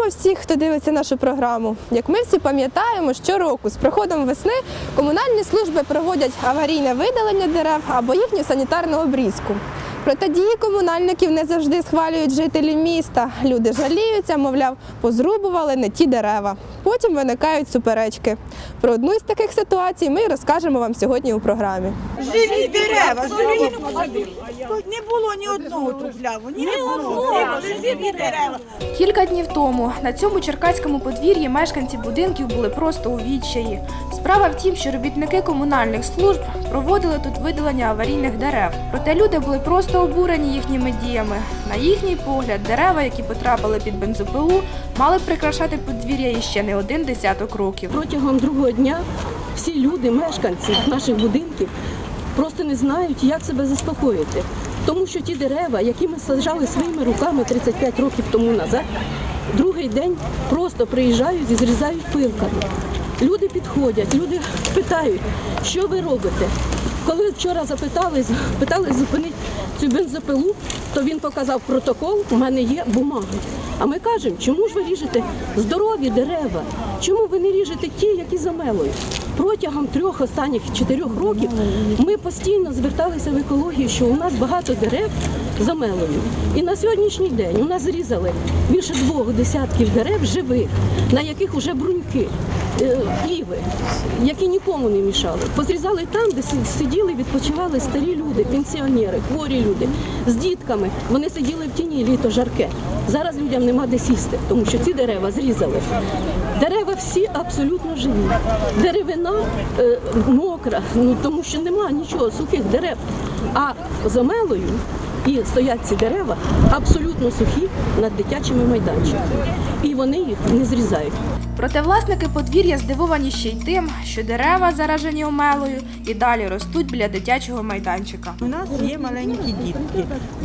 всіх, хто дивиться нашу програму. Як ми всі пам'ятаємо, щороку з приходом весни комунальні служби проводять аварійне видалення дерев або їхню санітарну обрізку. Проте дії комунальників не завжди схвалюють жителі міста. Люди жаліються, мовляв, позрубували не ті дерева. Потім виникають суперечки. Про одну із таких ситуацій ми розкажемо вам сьогодні у програмі. Живі дерева, живі. Тут не було ні одного тупляву, ні одного. Живі дерева. Кілька днів тому на цьому черкаському подвір'ї мешканці будинків були просто у відчаї. Справа в тім, що робітники комунальних служб проводили тут видалення аварійних дерев. Проте люди були просто обурені їхніми діями. На їхній погляд, дерева, які потрапили під бензопилу, мали прикрашати подвір'я іще не один десяток років. Протягом другого дня всі люди, мешканці наших будинків, просто не знають, як себе заспокоїти. Тому що ті дерева, які ми саджали своїми руками 35 років тому назад, другий день просто приїжджають і зрізають пилками. Люди підходять, люди питають, що ви робите. Коли вчора питали зупинити цю бензопилу, то він показав протокол, у мене є бумага. А ми кажемо, чому ж ви ріжете здорові дерева? Чому ви не ріжете ті, які замелують? Протягом останніх 4 років ми постійно зверталися в екологію, що у нас багато дерев замелують. І на сьогоднішній день у нас зрізали більше 2 десятків дерев живих, на яких вже бруньки, іви, які нікому не мішали. Позрізали там, де сиділи, відпочивали старі люди, пенсіонери, хворі люди з дітками. Вони сиділи в тіні, літо жарке. Зараз людям нема де сісти, тому що ці дерева зрізали. Дерева всі абсолютно живі. Деревина мокра, тому що нема нічого, сухих дерев. А замелою і стоять ці дерева абсолютно сухі над дитячими майданчиками. І вони їх не зрізають. Проте власники подвір'я здивовані ще й тим, що дерева, заражені омелою, і далі ростуть біля дитячого майданчика. У нас є маленькі дітки.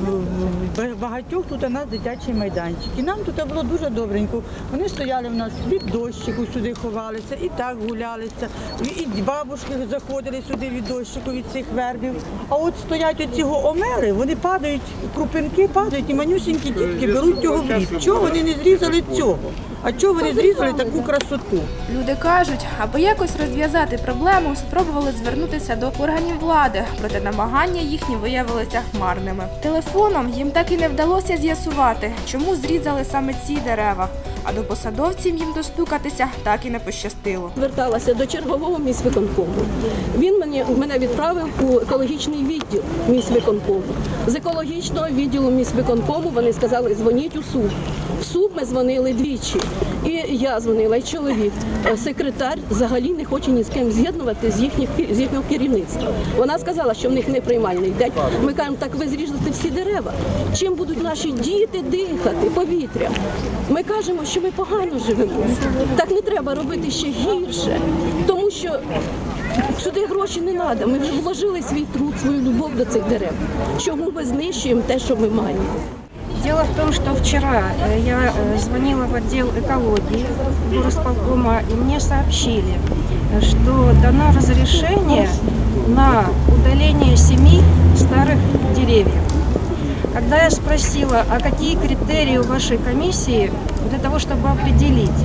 Багатьох тут у нас дитячий майданчик. І нам тут було дуже добренько. Вони стояли в нас від дощику, сюди ховалися, і так гулялися. І бабушки заходили сюди від дощику, від цих вербів. А от стоять оці омели, вони падають, крупинки падають, і манюсінькі дітки беруть його в рід. Чого вони не зрізали цього? А чого вони зрізали таку красоту? Люди кажуть, аби якось розв'язати проблему, спробували звернутися до органів влади, проте намагання їхні виявилися марними. Телефоном їм так і не вдалося з'ясувати, чому зрізали саме ці дерева, а до посадовців їм достукатися так і не пощастило. Зверталася до чергового міськвиконкому. Він мене відправив у екологічний відділ міськвиконкому. З екологічного відділу міськвиконкому вони сказали, дзвоніть у СУБ. В СУБ ми дзвонили двічі. І я дзвонила, і чоловік. Секретар взагалі не хоче ні з ким з'єднувати з їхнього керівництва. Вона сказала, що в них не приймальний день. Ми кажемо, так ви зріжете всі дерева. Чим будуть наші діти дихати, повітря? Ми кажемо, що ми погано живемо. Так не треба робити ще гірше, тому що сюди гроші не треба. Ми вже вложили свій труд, свою любов до цих дерев. Чому ми знищуємо те, що ми маємо? Дело в том, что вчера я звонила в отдел экологии горосполкома, и мне сообщили, что дано разрешение на удаление 7 старых деревьев. Когда я спросила, а какие критерии у вашей комиссии для того, чтобы определить,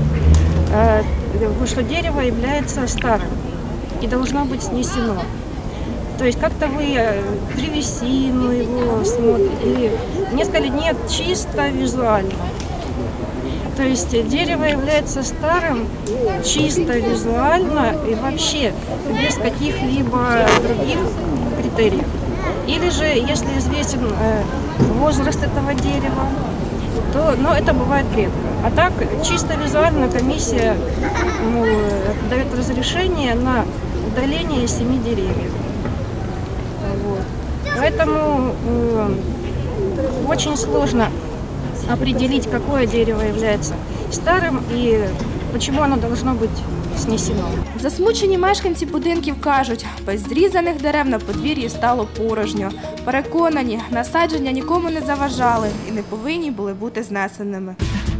что дерево является старым и должно быть снесено, то есть как-то вы древесину его смотрите, или мне сказали, нет, чисто визуально. То есть дерево является старым чисто визуально и вообще без каких-либо других критериев. Или же, если известен возраст этого дерева, то это бывает редко. А так, чисто визуально комиссия дает разрешение на удаление 7 деревьев. Вот. Поэтому очень сложно определить, какое дерево является старым и почему оно должно быть снесено. Засмучені мешканці будинків кажуть, без зрізаних дерев на подвір'ї стало порожньо. Переконані, насадження нікому не заважали і не повинні були бути знесеними.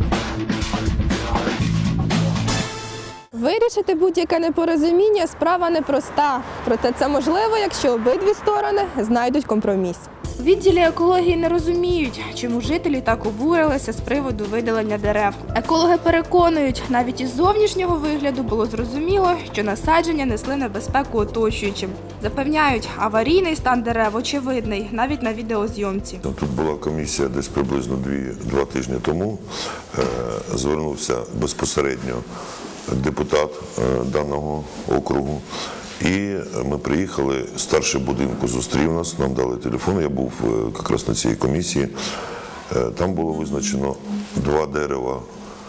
Вирішити будь-яке непорозуміння – справа непроста. Проте це можливо, якщо обидві сторони знайдуть компроміс. У відділі екології не розуміють, чому жителі так обурилися з приводу видалення дерев. Екологи переконують, навіть із зовнішнього вигляду було зрозуміло, що насадження несли небезпеку оточуючим. Запевняють, аварійний стан дерев очевидний, навіть на відеозйомці. Тут була комісія десь приблизно 2 тижні тому. Звернувся безпосередньо депутат даного округу. І ми приїхали, старший будинку зустрів нас, нам дали телефон, я був якраз на цій комісії. Там було визначено 2 дерева,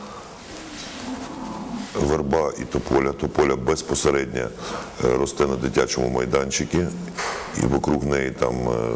верба і тополя. Тополя безпосередньо росте на дитячому майданчику, і вокруг неї там,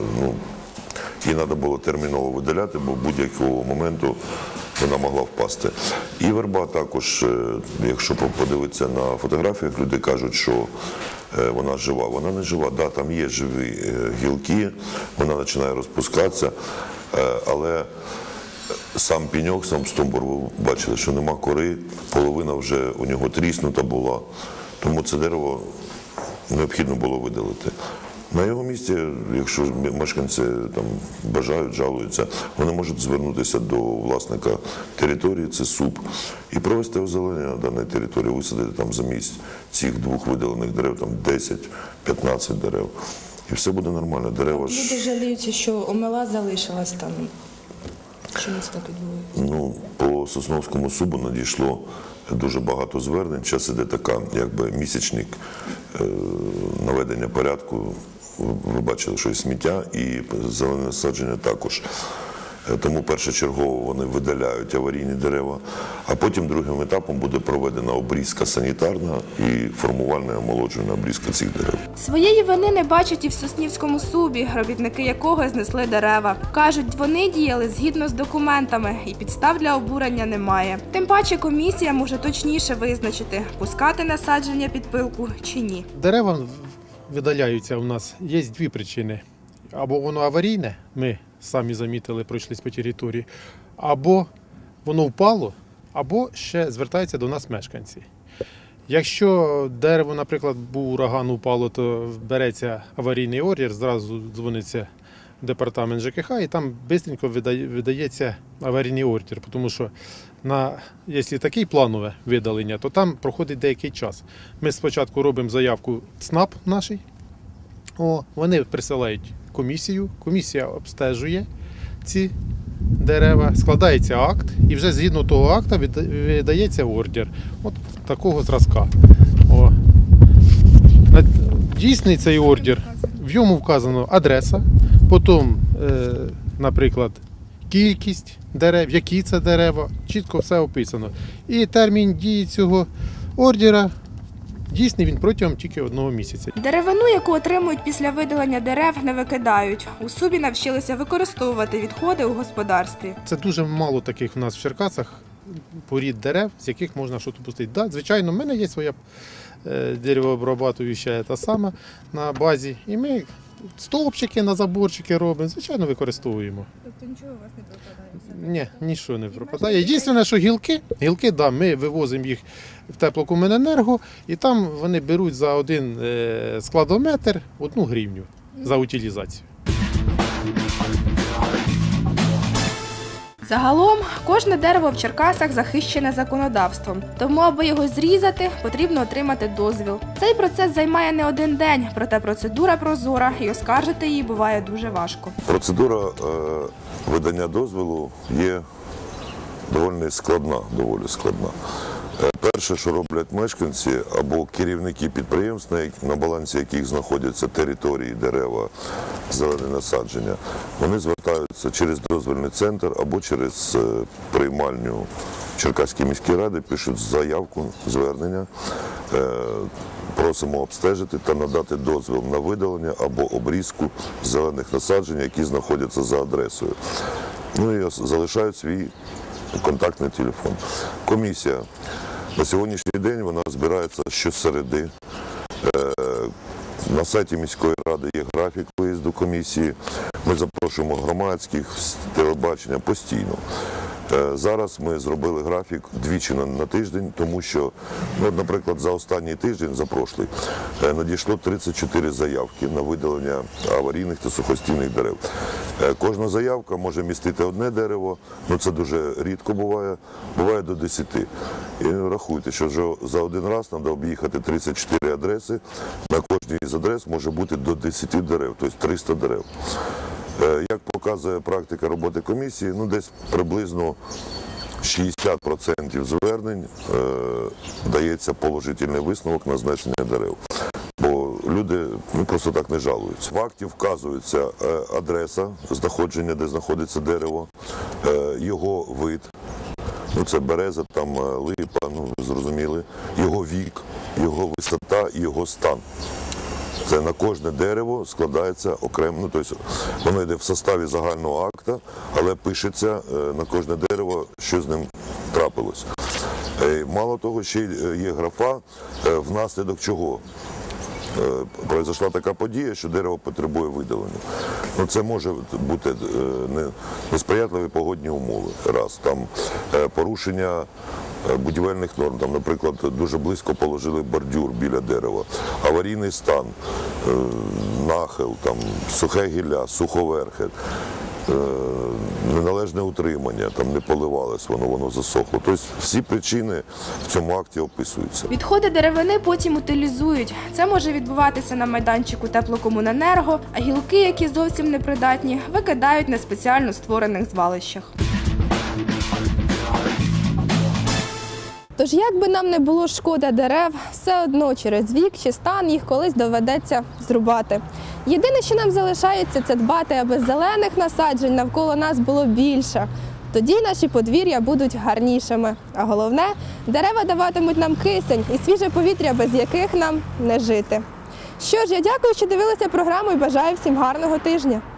її треба було терміново видаляти, бо будь-якого моменту вона могла впасти. І верба також, якщо подивитися на фотографіях, люди кажуть, що вона жива. Вона не жива, да, там є живі гілки, вона починає розпускатися, але сам пеньок, сам стовбур, ви бачили, що нема кори, половина вже у нього тріснута була, тому це дерево необхідно було видалити. На його місці, якщо мешканці там бажають, жалуються, вони можуть звернутися до власника території, це СУП, і провести озеленення даної території, висадити там замість цих 2 видалених дерев, там 10-15 дерев. І все буде нормально. Дерева ж... Люди жаліються, що омела залишилась там. Чому це так відбувається? По Сосновському СУБу надійшло дуже багато звернень. Зараз іде така, якби, місячник наведення порядку. Ви бачили, що і сміття, і зелене насадження також. Тому першочергово вони видаляють аварійні дерева, а потім другим етапом буде проведена обрізка санітарна і формувальна омолоджувальна обрізка цих дерев. Своєї вини не бачать і в Соснівському СУБі, робітники якого знесли дерева. Кажуть, вони діяли згідно з документами і підстав для обурення немає. Тим паче комісія може точніше визначити, пускати насадження під пилку чи ні. Дерева видаляються у нас. Є 2 причини. Або воно аварійне, ми самі замітили, пройшлись по території, або воно впало, або ще звертаються до нас мешканці. Якщо дерево, наприклад, був ураган, упало, то береться аварійний ордер, зразу дзвониться в департамент ЖКХ і там швидко видається аварійний ордер, тому що якщо таке планове видалення, то там проходить деякий час. Ми спочатку робимо заявку ЦНАП наш, вони присилають комісію, комісія обстежує ці дерева, складається акт і вже згідно того акта видається ордер. От такого зразка. Дійсний цей ордер, в ньому вказано адреса, потім, наприклад, кількість дерев, які це дерева, чітко все описано. І термін дії цього ордера дійсний він протягом тільки 1 місяця. Деревину, яку отримують після видалення дерев, не викидають. У СУБі навчилися використовувати відходи у господарстві. Це дуже мало таких в нас в Черкасах порід дерев, з яких можна щось пустити. Да, звичайно, в мене є своя деревообрабатуюча та сама на базі. І ми стовпчики на заборчики робимо, звичайно, використовуємо. Тобто нічого у вас не пропадає? Ні, нічого не пропадає. Єдине, що гілки, да, ми вивозимо їх в теплокомуненерго, і там вони беруть за 1 складометр 1 гривню за утилізацію. Загалом, кожне дерево в Черкасах захищене законодавством. Тому, аби його зрізати, потрібно отримати дозвіл. Цей процес займає не 1 день, проте процедура прозора і оскаржити її буває дуже важко. Процедура видання дозволу є доволі складна. Перше, що роблять мешканці або керівники підприємств, на балансі яких знаходяться території, дерева, зелені насадження, вони звертаються через дозвільний центр або через приймальню Черкаської міської ради, пишуть заявку, звернення, просимо обстежити та надати дозвіл на видалення або обрізку зелених насаджень, які знаходяться за адресою. І залишають свій контактний телефон. Комісія на сьогоднішній день вона збирається щосереди. На сайті міської ради є графік виїзду комісії. Ми запрошуємо громадських, телебачення постійно. Зараз ми зробили графік двічі на тиждень, тому що, ну, наприклад, за останній тиждень, за прошлий, надійшло 34 заявки на видалення аварійних та сухостійних дерев. Кожна заявка може містити одне дерево, ну це дуже рідко буває до 10. І рахуйте, що за один раз треба об'їхати 34 адреси, на кожній з адрес може бути до 10 дерев, тобто 300 дерев. Як показує практика роботи комісії, ну десь приблизно 60% звернень дається положительний висновок на знесення дерев. Бо люди просто так не жалуються. В акті вказується адреса знаходження, де знаходиться дерево, його вид, ну це береза, там липа, ну зрозуміли, його вік, його висота і його стан. Це на кожне дерево складається окремо, ну, тобто воно йде в составі загального акта, але пишеться на кожне дерево, що з ним трапилось. Мало того, ще є графа, внаслідок чого произошла така подія, що дерево потребує видалення. Ну, це може бути несприятливі погодні умови, раз, там порушення будівельних норм, там, наприклад, дуже близько положили бордюр біля дерева, аварійний стан, нахил, там, сухе гілля, суховерхи, неналежне утримання, там не поливалось, воно засохло. Тобто всі причини в цьому акті описуються. Відходи деревини потім утилізують. Це може відбуватися на майданчику теплокомуненерго, а гілки, які зовсім непридатні, викидають на спеціально створених звалищах. Тож, як би нам не було шкода дерев, все одно через вік чи стан їх колись доведеться зрубати. Єдине, що нам залишається, це дбати, аби зелених насаджень навколо нас було більше. Тоді наші подвір'я будуть гарнішими. А головне, дерева даватимуть нам кисень і свіже повітря, без яких нам не жити. Що ж, я дякую, що дивилися програму і бажаю всім гарного тижня.